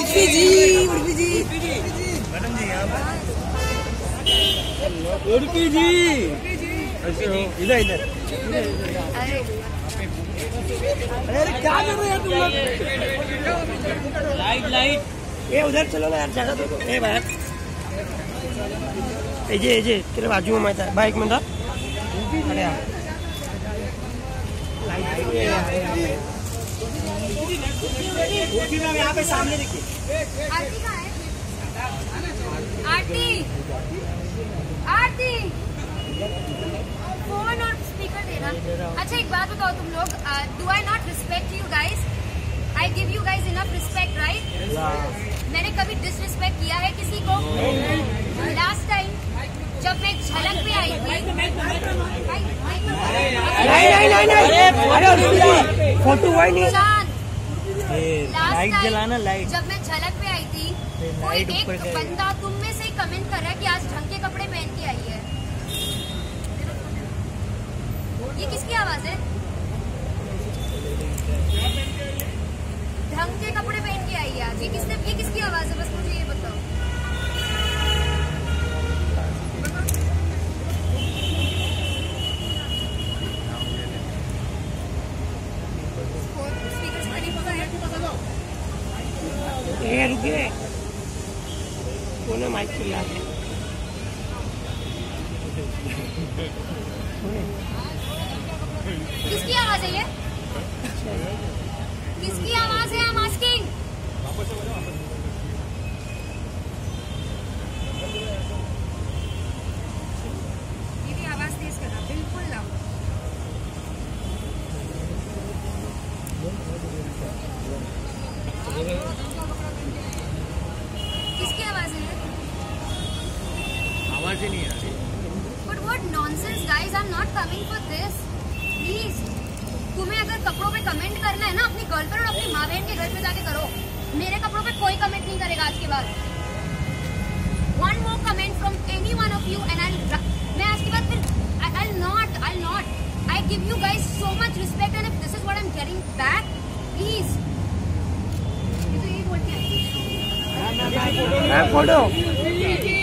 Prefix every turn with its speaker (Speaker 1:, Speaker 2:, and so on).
Speaker 1: Urfi ji
Speaker 2: madam ji Urfi ji इधर इधर।
Speaker 1: अरे क्या कर रहे हैं तुम लोग?
Speaker 2: लाइट
Speaker 1: ये उधर चलो ना यार, जगह दो। ए भाई एजे तेरे बाजू में मैं था भाई, एक मिनट। अरे यार यहाँ पे सामने देखिए।
Speaker 3: आरती कहाँ है? आरती फोन और स्पीकर देना। अच्छा एक बात बताओ तुम लोग, do I not respect you guys? I give you guys enough respect right? मैंने कभी डिसरिस्पेक्ट किया है किसी को? लास्ट टाइम जब मैं झलक पे आई थी,
Speaker 1: नहीं फोटो हुआ ही नहीं।
Speaker 2: लाइट जलाना लाइट।
Speaker 3: जब मैं झलक पे आई थी, कोई एक बंदा तुम में से कमेंट कर रहा है कि आज ढंग के कपड़े पहन के आई है। ये किसकी आवाज है? ढंग के कपड़े पहन के आई है आज, ये किसकी आवाज है? बस मुझे ये बताओ। स्पीकर से करीब होगा यार।
Speaker 1: ये रुकिए, माइक चिल्ला रहे।
Speaker 3: किसकी आवाज है ये? किसकी आवाज है? I am asking. ये भी आवाज तेज करना, बिल्कुल ना। किसकी आवाज है?
Speaker 2: आवाज ही नहीं आ रही।
Speaker 3: But what nonsense guys, I'm not coming for this. Please, तुम्हें अगर कपड़ों पे कमेंट करना है ना, अपनी गर्लफ्रेंड और अपनी माँ बहन के घर पे जाके करो। मेरे कपड़ों पे कोई कमेंट नहीं करेगा आज के बाद। One more comment from any one of you and मैं आज के बाद फिर I'll not. I give you guys so much respect and if this is what I'm getting back, please. ये तो यही बोल के आई थी।
Speaker 1: फोटो